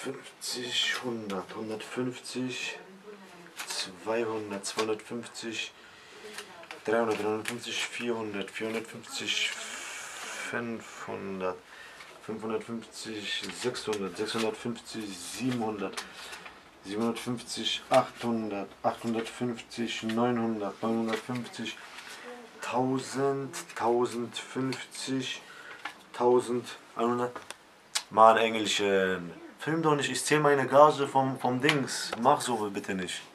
50, 100, 150, 200, 250, 300, 350, 400, 450, 500, 550, 600, 650, 700, 750, 800, 850, 900, 950, 1000, 1050, 1100. Mann, Engelchen. Film doch nicht, ich zähl meine Gage vom Dings. Mach so bitte nicht.